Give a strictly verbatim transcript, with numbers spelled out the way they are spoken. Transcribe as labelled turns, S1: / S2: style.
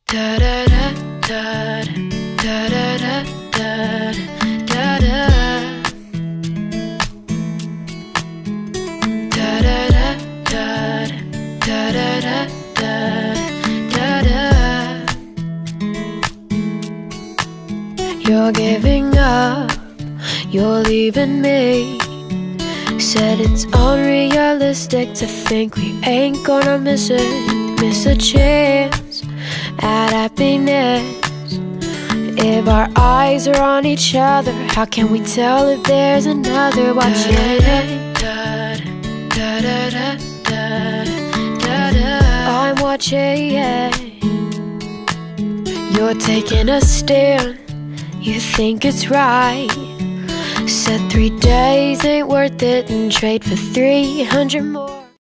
S1: Da da da da da da da da da da. Da da da da da da da da da. You're giving up, you're leaving me. Said it's unrealistic to think we ain't gonna miss it, miss a chance at happiness. If our eyes are on each other, how can we tell if there's another? Watching I'm watching. You're taking a stand, you think it's right. Said three days ain't worth it and trade for three hundred more.